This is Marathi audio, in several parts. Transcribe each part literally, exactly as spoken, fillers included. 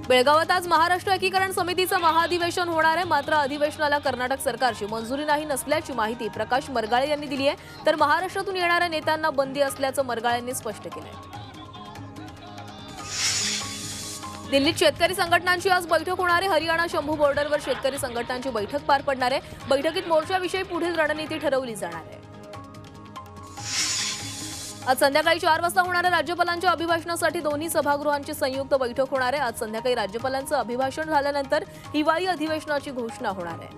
बेळगावात आज महाराष्ट्र एकीकरण समितीचं महाअधिवेशन होणार आहे। मात्र अधिवेशनाला कर्नाटक सरकारची मंजुरी नाही नसल्याची माहिती प्रकाश मरगाळे यांनी दिली आहे। तर महाराष्ट्रातून येणाऱ्या नेत्यांना बंदी असल्याचं मरगाळे यांनी स्पष्ट केलंय। दिल्लीत शेतकरी संघटनांची आज बैठक होणार आहे। हरियाणा शंभू बॉर्डरवर शेतकरी संघटनांची बैठक पार पडणार आहे। बैठकीत मोर्चाविषयी पुढील रणनीती ठरवली जाणार आहे। आज संध्याकाळी चार वाजता होणाऱ्या राज्यपालांच्या अभिभाषणासाठी दोन्ही सभागृहांची संयुक्त बैठक होणार आहे। आज संध्याकाळी राज्यपालांचं अभिभाषण झाल्यानंतर हिवाळी अधिवेशनाची घोषणा होणार आहे।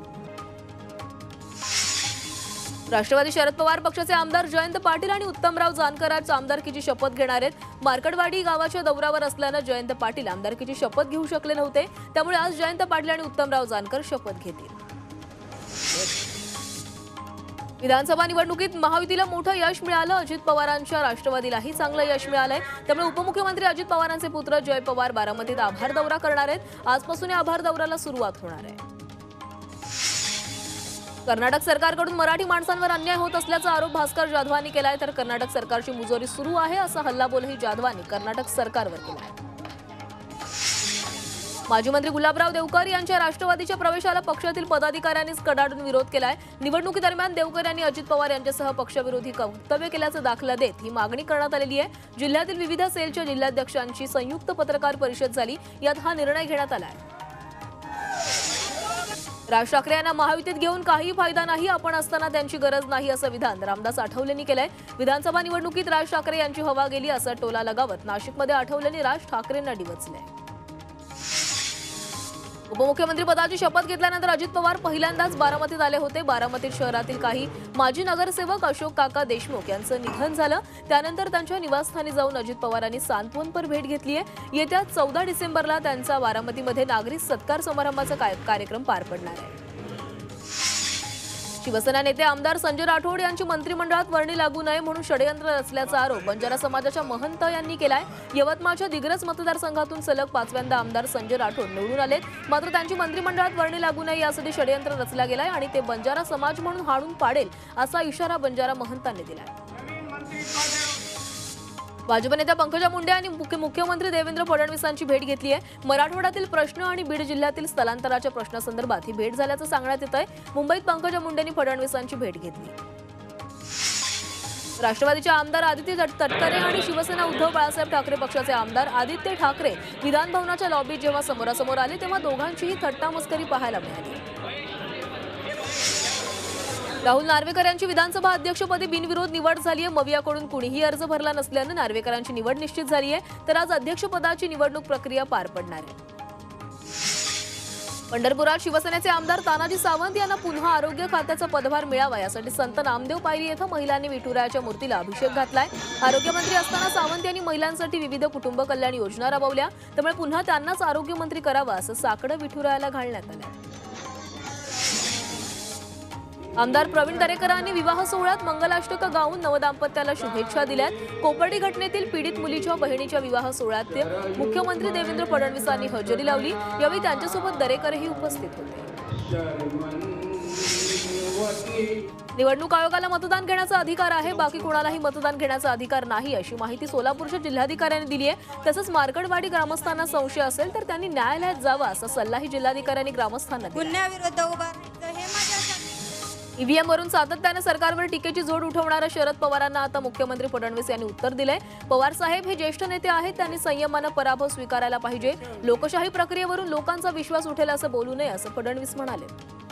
राष्ट्रवादी शरद पवार पक्षाचे आमदार जयंत पाटील आणि उत्तमराव जानकर आज आमदारकीची शपथ घेणार आहेत। मार्कडवाडी गावाच्या दौऱ्यावर असल्यानं जयंत पाटील आमदारकीची शपथ घेऊ शकले नव्हते, त्यामुळे आज जयंत पाटील आणि उत्तमराव जानकर शपथ घेतील। विधानसभा निवडणुकीत महायुतीला मोठं यश मिळालं। अजित पवारांच्या राष्ट्रवादीलाही चांगलं यश मिळालंय, त्यामुळे उपमुख्यमंत्री अजित पवारांचे पुत्र जय पवार बारामतीत आभार दौरा करणार आहेत। आजपासून या आभार दौऱ्याला सुरुवात होणार आहे। कर्नाटक सरकारकडून मराठी माणसांवर अन्याय होत असल्याचा आरोप भास्कर जाधवांनी केलाय। तर कर्नाटक सरकारची मुजोरी सुरू आहे असा हल्लाबोलही जाधवांनी कर्नाटक सरकारवर केलाय। माजी मंत्री गुलाबराव देवकर यांच्या राष्ट्रवादीच्या प्रवेशाला पक्षातील पदाधिकाऱ्यांनीच कडाडून विरोध केलाय। निवडणुकीदरम्यान देवकर यांनी अजित पवार यांच्यासह पक्षविरोधी वक्तव्य केल्याचा दाखला देत ही मागणी करण्यात आलेली आहे। जिल्ह्यातील विविध सेलच्या जिल्हाध्यक्षांची संयुक्त पत्रकार परिषद झाली, यात हा निर्णय घेण्यात आलाय। राज ठाकरे यांना महायुतीत घेऊन काही फायदा नाही, आपण असताना त्यांची गरज नाही असं विधान रामदास आठवलेंनी केलंय। विधानसभा निवडणुकीत राज ठाकरे यांची हवा गेली असा टोला लगावत नाशिकमध्ये आठवलेंनी राज ठाकरेंना डिवचलंय। उपमुख्यमंत्री पदाची शपथ घेतल्यानंतर अजित पवार पहिल्यांदाच बारामतीत आले होते। बारामती शहरातील काही माजी नगरसेवक अशोक काका देशमुख यांचं निधन झालं, त्यानंतर त्यांच्या निवासस्थानी जाऊन अजित पवारांनी सांत्वनपर भेट घेतली आहे। येत्या चौदा डिसेंबरला त्यांचा बारामतीमध्ये नागरिक सत्कार समारंभाचा कार्यक्रम पार पडणार आहे। शिवसेना नेते आमदार संजय राठोड यांची मंत्रिमंडळात वर्णी लागू नये म्हणून षडयंत्र रचल्याचा आरोप बंजारा समाजाच्या महंत यांनी केलाय। यवतमाळच्या दिग्रस मतदारसंघातून सलग पाचव्यांदा आमदार संजय राठोड निवडून आलेत, मात्र त्यांची मंत्रिमंडळात वर्णी लागू नये यासाठी षडयंत्र रचला गेलाय आणि ते बंजारा समाज म्हणून हाणून पाडेल असा इशारा बंजारा महंतांनी दिलाय। भाजप नेत्या पंकजा मुंडे यांनी मुख्यमंत्री देवेंद्र फडणवीसांची भेट घेतली आहे। मराठवाड्यातील प्रश्न आणि बीड जिल्ह्यातील स्थलांतराच्या प्रश्नासंदर्भात ही भेट झाल्याचं सांगण्यात येत आहे। मुंबईत पंकजा मुंडेंनी फडणवीसांची भेट घेतली। राष्ट्रवादीचे आमदार आदित्य तटकरे आणि शिवसेना उद्धव बाळासाहेब ठाकरे पक्षाचे आमदार आदित्य ठाकरे विधानभवनाच्या लॉबीत जेव्हा समोरासमोर आले तेव्हा दोघांचीही थट्टा मस्करी पाहायला मिळाली। राहुल नार्वेकर यांची विधानसभा अध्यक्षपदी बिनविरोध निवड झाली आहे। मवियाकडून कुणीही अर्ज भरला नसल्यानं नार्वेकरांची निवड निश्चित झाली आहे। तर आज अध्यक्षपदाची निवडणूक प्रक्रिया पार पडणार आहे। पंढरपुरात शिवसेनेचे आमदार तानाजी सावंत यांना पुन्हा आरोग्य खात्याचा पदभार मिळावा यासाठी संत नामदेव पायरी येथे महिलांनी विठुरायाच्या मूर्तीला अभिषेक घातलाय। आरोग्यमंत्री असताना सावंत यांनी महिलांसाठी विविध कुटुंब कल्याण योजना राबवल्या, त्यामुळे पुन्हा त्यांनाच आरोग्यमंत्री करावा असं साकडं विठुरायाला घालण्यात आलं। आमदार प्रवीण दरेकरांनी विवाह सोहळ्यात मंगलाष्टक गाऊन नवदाम्पत्याला शुभेच्छा दिल्यात। कोपर्डी घटनेतील पीडित मुलीच्या बहिणीच्या विवाह सोहळ्यात मुख्यमंत्री देवेंद्र फडणवीसांनी हजेरी लावली, यावेळी त्यांच्यासोबत दरेकरही उपस्थित होते। निवडणूक आयोगाला मतदान घेण्याचा अधिकार आहे, बाकी कोणालाही मतदान घेण्याचा अधिकार नाही अशी माहिती सोलापूरच्या जिल्हाधिकाऱ्यांनी दिली आहे। तसंच मार्कडवाडी ग्रामस्थांना संशय असेल तर त्यांनी न्यायालयात जावा असा सल्लाही जिल्हाधिकाऱ्यांनी ग्रामस्थांना दिला। गुन्ह्याविरुद्ध उभारायचं हे माझ्या ईव्हीएम वरून सातत्याने सरकारवर टीकेची जोड उठवणाऱ्या शरद पवारांना आता मुख्यमंत्री फडणवीस यांनी उत्तर दिलंय। पवार साहेब हे ज्येष्ठ नेते आहेत, त्यांनी संयमानं पराभव स्वीकारायला पाहिजे। लोकशाही प्रक्रियेवरून लोकांचा विश्वास उठेल असं बोलू नये असं फडणवीस म्हणाले।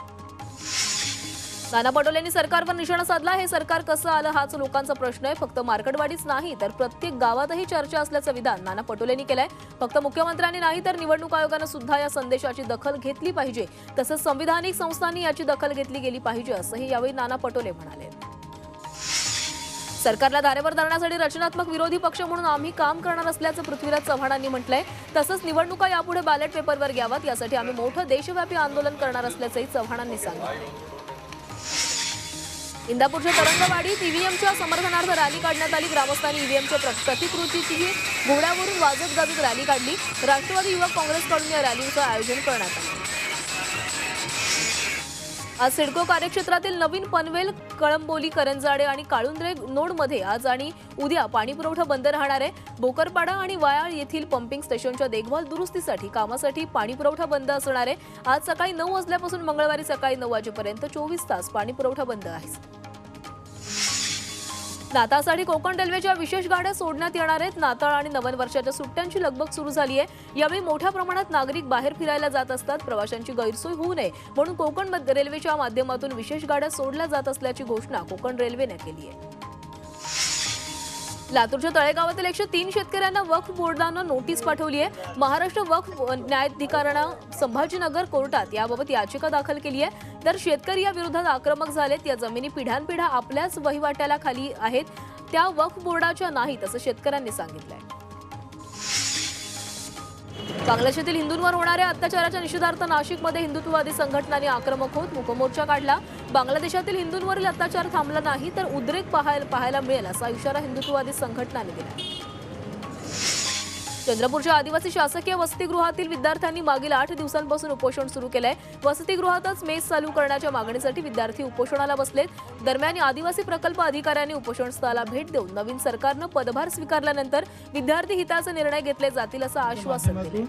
नाना पटोलेंनी सरकारवर निशाणा साधला। हे सरकार कसं आलं हाच लोकांचा प्रश्न आहे, फक्त मार्कडवाडीच नाही तर प्रत्येक गावातही चर्चा असल्याचं विधान नाना पटोलेंनी केलंय। फक्त मुख्यमंत्र्यांनी नाही तर निवडणूक आयोगानं सुद्धा या संदेशाची दखल घेतली पाहिजे, तसंच संविधानिक संस्थांनी याची दखल घेतली गेली पाहिजे असंही यावेळी नाना पटोले म्हणाले। सरकारला धारेवर धरण्यासाठी रचनात्मक विरोधी पक्ष म्हणून आम्ही काम करणार असल्याचं पृथ्वीराज चव्हाणांनी म्हटलंय। तसंच निवडणुका यापुढे बॅलेट पेपरवर घ्याव्यात यासाठी आम्ही मोठं देशव्यापी आंदोलन करणार असल्याचंही चव्हाणांनी सांगितलं। इंदापूरच्या तरंगवाडीत ईव्हीएमच्या समर्थनार्थ रॅली काढण्यात आली। ग्रामस्थांनी ईव्हीएमच्या प्रतिकृतीची घोड्यावरून वाजत गाजत रॅली काढली। राष्ट्रवादी युवक काँग्रेसकडून या रॅलीचं आयोजन करण्यात आलं। आज सिडको कार्यक्षेत्रातील नवीन पनवेल, कळंबोली, करंजाडे आणि काळुंद्रे नोडमध्ये आज आणि उद्या पाणी पुरवठा बंद राहणार आहे. भोकरपाडा आणि वायाळ येथील पंपिंग स्टेशनच्या देखभाल दुरुस्तीसाठी कामासाठी पाणी पुरवठा बंद असणार आहे. आज सकाळी नऊ वाजल्यापासून मंगळवारी सकाळी नऊ वाजेपर्यंत चोवीस तास पाणी पुरवठा बंद आहे. नाताळसाठी कोकण रेल्वेच्या विशेष गाड्या सोडण्यात येणार आहेत. नाताळ आणि नवन वर्षाच्या सुट्ट्यांची लगबग सुरू झाली आहे. यावेळी मोठ्या प्रमाणात नागरिक बाहेर फिरायला जात असतात. प्रवाशांची गैरसोय होऊ नये म्हणून कोकण रेल्वेच्या माध्यमातून विशेष गाड्या सोडल्या जात असल्याची घोषणा कोकण रेल्वेने केली आहे. लातूरच्या तळेगावातील एकशे तीन शेतकऱ्यांना वक्फ बोर्डानं नोटीस पाठवली आहे. महाराष्ट्र वक्फ न्यायाधिकरणानं संभाजीनगर कोर्टात याबाबत याचिका दाखल केली आहे. तर शेतकरी या विरोधात आक्रमक झालेत. या जमिनी पिढ्यानपिढ्या आपल्याच वहिवाट्याला खाली आहेत, त्या वक्फ बोर्डाच्या नाहीत असं शेतकऱ्यांनी सांगितलंय. बांगलादेशातील हिंदूंवर होणाऱ्या अत्याचाराच्या निषेधार्थ नाशिकमध्ये हिंदुत्ववादी संघटनांनी आक्रमक होत मूकमोर्चा काढला. बांगलादेशातील हिंदूंवरील अत्याचार थांबला नाही तर उद्रेक पाहायला मिळेल असा इशारा हिंदुत्ववादी संघटनांनी दिला. चंद्रपूरच्या आदिवासी शासकीय वसतिगृहातील विद्यार्थ्यांनी मागील आठ दिवसांपासून उपोषण सुरू केलंय. वसतिगृहातच मेस चालू करण्याच्या मागणीसाठी विद्यार्थी उपोषणाला बसलेत. दरम्यान आदिवासी प्रकल्प अधिकाऱ्यांनी उपोषण स्थळाला भेट देऊन नवीन सरकारनं पदभार स्वीकारल्यानंतर विद्यार्थी हिताचे निर्णय घेतले जातील असं आश्वासन दिले.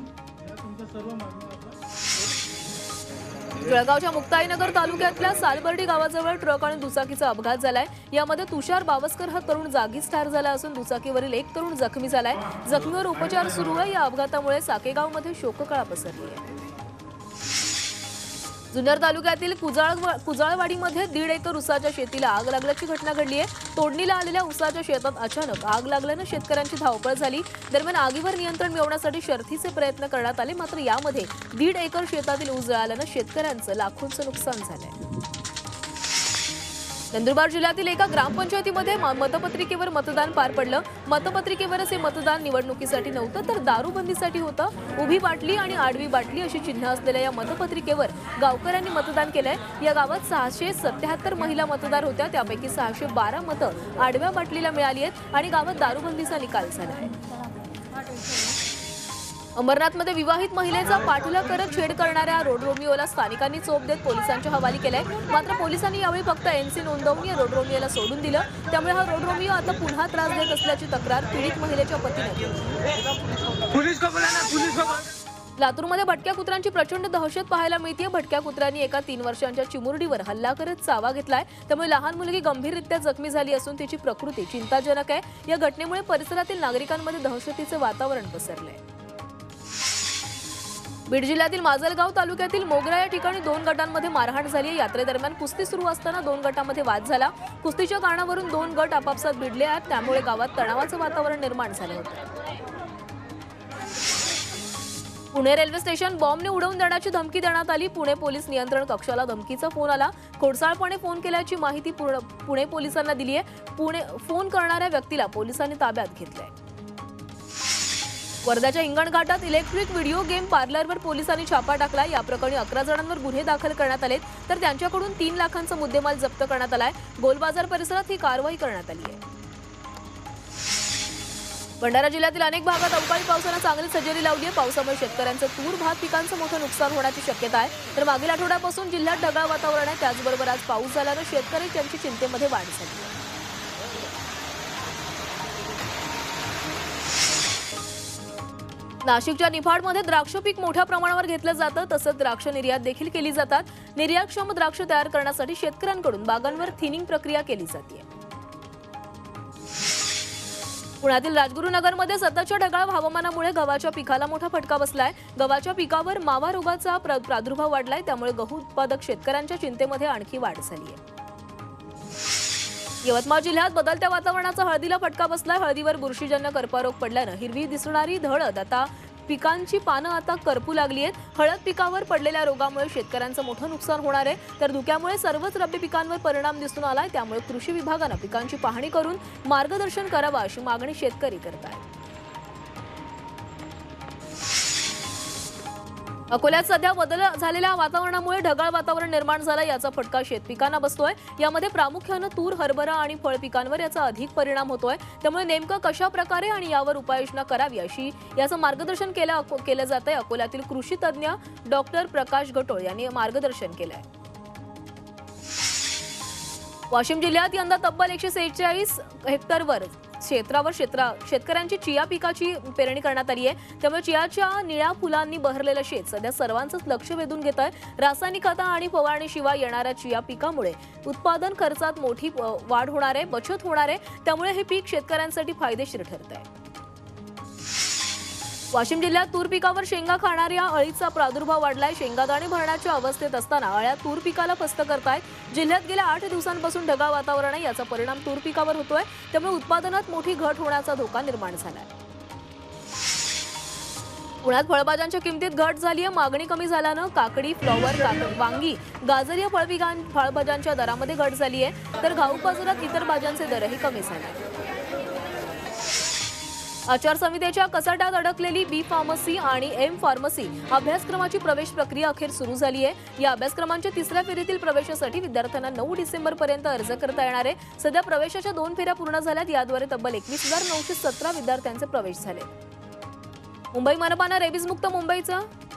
जळगावच्या मुक्ताईनगर तालुक्यातल्या सालबर्डी गावाजवळ ट्रक आणि दुचाकीचा अपघात झालाय. यामध्ये तुषार बावस्कर हा तरुण जागीच ठार झाला असून दुचाकीवरील एक तरुण जखमी झालाय. जखमीवर उपचार सुरू आहे. या अपघातामुळे साकेगावमध्ये शोककळा पसरली आहे. जुन्नर तालुक्यातील कुजाळ कुजाळवाडीमध्ये दीड एकर उसाच्या शेतीला आग लागल्याची घटना घडली आहे. तोडणीला आलेल्या उसाच्या शेतात अचानक आग लागल्यानं शेतकऱ्यांची धावपळ झाली. दरम्यान आगीवर नियंत्रण मिळवण्यासाठी शर्थीचे प्रयत्न करण्यात आले, मात्र यामध्ये दीड एकर शेतातील ऊस जळाल्यानं शेतकऱ्यांचं लाखोंचं नुकसान झालंय. नंदुरबार जिल्ह्यातील एका ग्रामपंचायतीमध्ये मतपत्रिकेवर मतदान पार पडलं. मतपत्रिकेवरच हे मतदान निवडणुकीसाठी नव्हतं तर दारूबंदीसाठी होतं. उभी बाटली आणि आडवी बाटली अशी चिन्ह असलेल्या या मतपत्रिकेवर गावकऱ्यांनी मतदान केलंय. या गावात सहाशे सत्याहत्तर महिला मतदार होत्या. त्यापैकी सहाशे बारा मतं आडव्या बाटलीला मिळाली आहेत आणि गावात दारूबंदीचा निकाल झाला आहे. अमरनाथमध्ये विवाहित महिलेचा पाठलाग करत छेड करणाऱ्या रोड रोमिओला स्थानिकांनी चोप देत पोलिसांच्या हवाली केलाय. मात्र पोलिसांनी यावेळी फक्त एनसी नोंदवून या रोड रोमिओला सोडून दिलं. त्यामुळे हा रोड रोमिओ आता पुन्हा त्रास देत असल्याची तक्रार पीडित महिलेच्या पतीने केली. लातूरमध्ये भटक्या कुत्र्यांची प्रचंड दहशत पाहायला मिळते. भटक्या कुत्र्यांनी एका तीन वर्षांच्या चिमुरडीवर हल्ला करत चावा घेतलाय. त्यामुळे लहान मुलगी गंभीररित्या जखमी झाली असून तिची प्रकृती चिंताजनक आहे. या घटनेमुळे परिसरातील नागरिकांमध्ये दहशतीचे वातावरण पसरलंय. बीड जिल्ह्यातील माजलगाव तालुक्यातील मोगरा या ठिकाणी दोन गटांमध्ये मारहाण झाली. यात्रेदरम्यान कुस्ती सुरू असताना दोन गटांमध्ये वाद झाला. कुस्तीच्या कारणावरून दोन गट आपापसात भिडले आहेत. त्यामुळे गावात तणावाचं वातावरण निर्माण झालं होतं. पुणे रेल्वे स्टेशन बॉम्बने उडवून देण्याची धमकी देण्यात आली. पुणे पोलीस नियंत्रण कक्षाला धमकीचा फोन आला. खोडसाळपणे फोन केल्याची माहिती पुणे पोलिसांना दिली आहे. पुणे फोन करणाऱ्या व्यक्तीला पोलिसांनी ताब्यात घेतलंय. वर्ध्याच्या हिंगणघाटात इलेक्ट्रिक व्हिडिओ गेम पार्लरवर पोलिसांनी छापा टाकला. या प्रकरणी अकरा जणांवर गुन्हे दाखल करण्यात आलेत तर त्यांच्याकडून तीन लाखांचा मुद्देमाल जप्त करण्यात आलाय. गोलबाजार परिसरात ही कारवाई करण्यात आली आहे. भंडारा जिल्ह्यातील अनेक भागात अवकाळी पावसानं चांगली हजेरी लावली आहे. पावसामुळे शेतकऱ्यांचं तूर भात पिकांचं मोठं नुकसान होण्याची शक्यता आहे. तर मागील आठवड्यापासून जिल्ह्यात ढगाळ वातावरण आहे. त्याचबरोबर आज पाऊस झाल्यानं शेतकरी त्यांची चिंतेमध्ये वाढ झाली. नाशिकच्या निफाडमध्ये द्राक्ष पीक मोठ्या प्रमाणावर घेतलं जातं. तसंच द्राक्ष निर्यात देखील केली जातात. निर्यातक्षम द्राक्ष तयार करण्यासाठी शेतकऱ्यांकडून बागांवर थिनिंग प्रक्रिया केली जाते. पुण्यातील राजगुरुनगरमध्ये सततच्या ढगाळ हवामानामुळे गव्हाच्या पिकाला मोठा फटका बसलाय. गव्हाच्या पिकावर मावा रोगाचा प्रादुर्भाव वाढलाय. त्यामुळे गहू उत्पादक शेतकऱ्यांच्या चिंतेमध्ये आणखी वाढ झाली आहे. यवतमाळ जिल्ह्यात बदलत्या वातावरणाचा हळदीला फटका बसलाय. हळदीवर बुरशीजन्य करपारोग पडल्यानं हिरवी दिसणारी हळद आता पिकांची पानं आता करपू लागली आहेत. हळद पिकावर पडलेल्या रोगामुळे शेतकऱ्यांचं मोठं नुकसान होणार आहे. तर धुक्यामुळे सर्वच रब्बी पिकांवर परिणाम दिसून आलाय. त्यामुळे कृषी विभागानं पिकांची पाहणी करून मार्गदर्शन करावं अशी मागणी शेतकरी करत आहेत. अकोल्यात सध्या बदल झालेल्या वातावरणामुळे ढगाळ वातावरण निर्माण झालं. याचा फटका शेतपिकांना बसतोय. यामध्ये प्रामुख्यानं तूर, हरभरा आणि फळ पिकांवर याचा अधिक परिणाम होतोय. त्यामुळे नेमकं कशा प्रकारे आणि यावर उपाययोजना करावी अशी याचं मार्गदर्शन केलं केलं जात आहे. अकोल्यातील कृषी तज्ज्ञ डॉक्टर प्रकाश गटोळ यांनी मार्गदर्शन केलंय. वाशिम जिल्ह्यात यंदा तब्बल एकशे सेहेचाळीस हेक्टरवर क्षेत्रावर क्षेत्रा शेतकऱ्यांची चिया पिकाची पेरणी करण्यात आली आहे। त्यामुळे चियाच्या निळ्या फुलांनी बहरलेलं शेत सध्या सर्वांचंच लक्ष वेधून घेत आहे। रासायनिक खतं आणि फवारणीशिवाय येणाऱ्या चिया पिकामुळे उत्पादन खर्चात मोठी वाढ होणार आहे, बचत होणार आहे। त्यामुळे हे पीक शेतकऱ्यांसाठी फायदेशीर ठरत आहे। वाशिम जिल्ह्यात तूर पिकावर शेंगा खाणाऱ्या अळीचा प्रादुर्भाव वाढलाय। शेंगादाणे भरण्याच्या अवस्थेत असताना अळ्या तूर पिकाला फस्त करतायत। जिल्ह्यात गेल्या आठ दिवसांपासून ढगाळ वातावरण आहे, याचा परिणाम तूर पिकावर होतोय। त्यामुळे उत्पादनात मोठी घट होण्याचा धोका निर्माण झालाय। पुण्यात फळभाज्यांच्या किमतीत घट झाली आहे। मागणी कमी झाल्यानं काकडी, फ्लॉवर, काकडी, वांगी, गाजर या फळपिकां फळभाज्यांच्या दरामध्ये घट झाली आहे। तर घाऊक बाजारात इतर भाज्यांचे दरही कमी झाले। आचारसंहितेच्या कचाट्यात अडकलेली बी फार्मसी आणि एम फार्मसी अभ्यासक्रमाची प्रवेश प्रक्रिया अखेर सुरू झाली आहे। या अभ्यासक्रमांच्या तिसऱ्या फेरीतील प्रवेशासाठी विद्यार्थ्यांना नऊ डिसेंबर पर्यंत अर्ज करता येणार आहे। सध्या प्रवेशाच्या दोन फेऱ्या पूर्ण झाल्यात। याद्वारे तब्बल एकवीस हजार नऊशे सतरा विद्यार्थ्यांचे प्रवेश झाले। मुंबई मनपानं रेबीज मुक्त मुंबईचं